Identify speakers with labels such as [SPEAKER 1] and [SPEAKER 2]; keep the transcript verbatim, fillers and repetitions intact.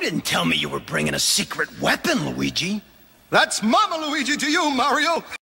[SPEAKER 1] didn't tell me you were bringing a secret weapon, Luigi.
[SPEAKER 2] That's Mama Luigi to you, Mario.